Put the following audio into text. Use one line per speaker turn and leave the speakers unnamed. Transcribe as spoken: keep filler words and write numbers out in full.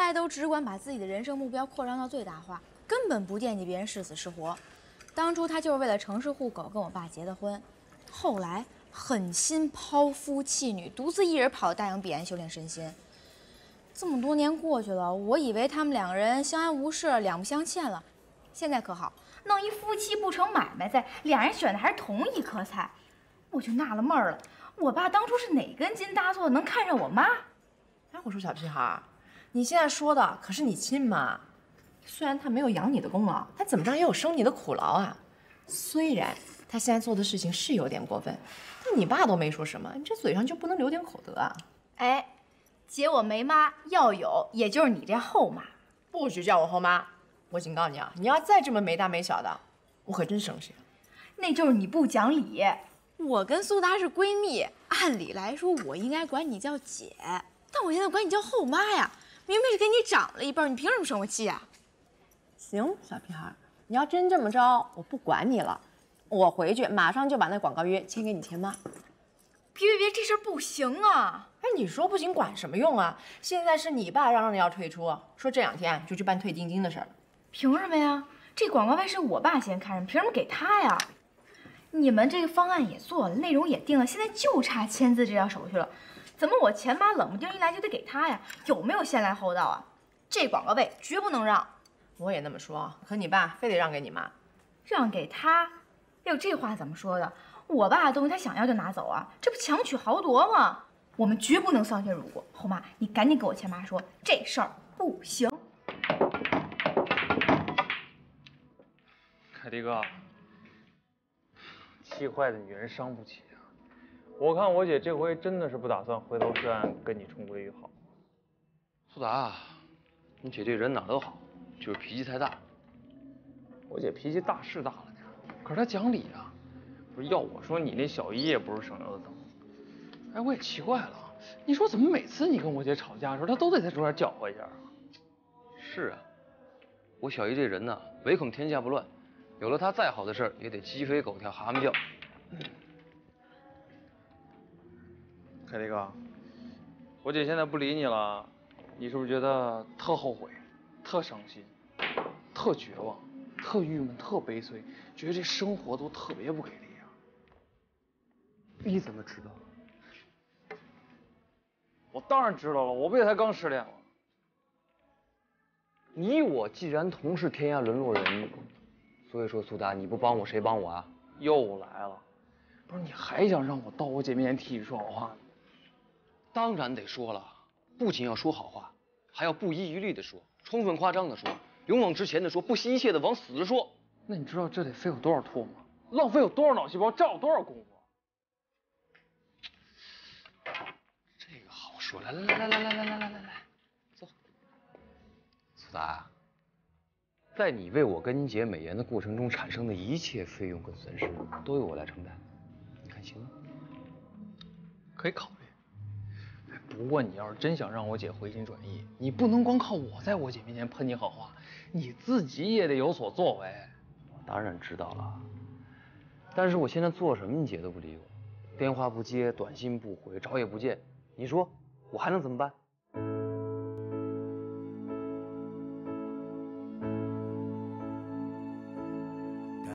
来都只管把自己的人生目标扩张到最大化，根本不惦记别人是死是活。当初他就是为了城市户口跟我爸结的婚，后来狠心抛夫弃女，独自一人跑到大洋彼岸修炼身心。这么多年过去了，我以为他们两个人相安无事，两不相欠了。现在可好，
弄一夫妻不成买卖在，俩人选的还是同一棵菜，我就纳了闷了。我爸当初是哪根筋搭错，能看上我妈？
哎，我说小屁孩，你现在说的可是你亲妈，虽然她没有养你的功劳，她怎么着也有生你的苦劳啊。虽然她现在做的事情是有点过分，但你爸都没说什么，你这嘴上就不能留点口德啊？
哎，姐我没妈，要有也就是你这后妈。
不许叫我后妈！我警告你啊，你要再这么没大没小的，我可真生气了。
那就是你不讲理。
我跟苏达是闺蜜，按理来说我应该管你叫姐，但我现在管你叫后妈呀！明明是给你长了一辈，你凭什么生我气啊？
行，小屁孩，你要真这么着，我不管你了，我回去马上就把那广告约签给你亲妈。
别别别，这事儿不行啊！
哎，你说不行管什么用啊？现在是你爸嚷嚷着要退出，说这两天就去办退定金的事儿。
凭什么呀？这广告位是我爸先看上，凭什么给他呀？你们这个方案也做了，内容也定了，现在就差签字这条手续了。怎么我前妈冷不丁一来就得给他呀？有没有先来后到啊？这广告位绝不能让。
我也那么说，可你爸非得让给你妈，
让给他？哎呦，这话怎么说的？我爸的东西他想要就拿走啊，这不强取豪夺吗？我们绝不能丧权辱国。后妈，你赶紧给我前妈说，这事儿不行。
凯迪哥，气坏的女人伤不起啊！我看我姐这回真的是不打算回头是岸，跟你重归于好。
苏达，你姐这人哪都好，就是脾气太大。
我姐脾气大是大了点，可是她讲理啊。不是要我说，你那小姨也不是省油的灯。哎，我也奇怪了，你说怎么每次你跟我姐吵架的时候，她都得在中间搅和一下啊？
是啊，我小姨这人呢，唯恐天下不乱。有了他再好的事儿，也得鸡飞狗跳蛤蟆叫。
凯迪哥，我姐现在不理你了，你是不是觉得特后悔、特伤心、特绝望、特郁闷、特悲催，觉得这生活都特别不给力啊？你怎么知道？我当然知道了，我不也才刚失恋吗？
你我既然同是天涯沦落人。所以说，苏达，你不帮我，谁帮我啊？
又来了，不是你还想让我到我姐面前替你说好话呢？
当然得说了，不仅要说好话，还要不遗余力的说，充分夸张的说，勇往直前的说，不惜一切的往死了说。
那你知道这得费有多少唾沫，浪费有多少脑细胞，占有多少功夫？
这个好说，来来来来来来来来来来，坐。苏达。在你为我跟你姐美颜的过程中产生的一切费用跟损失，都由我来承担，你看行吗？
可以考虑。不过你要是真想让我姐回心转意，你不能光靠我在我姐面前喷你好话，你自己也得有所作为。
我当然知道了，但是我现在做什么你姐都不理我，电话不接，短信不回，找也不见，你说我还能怎么办？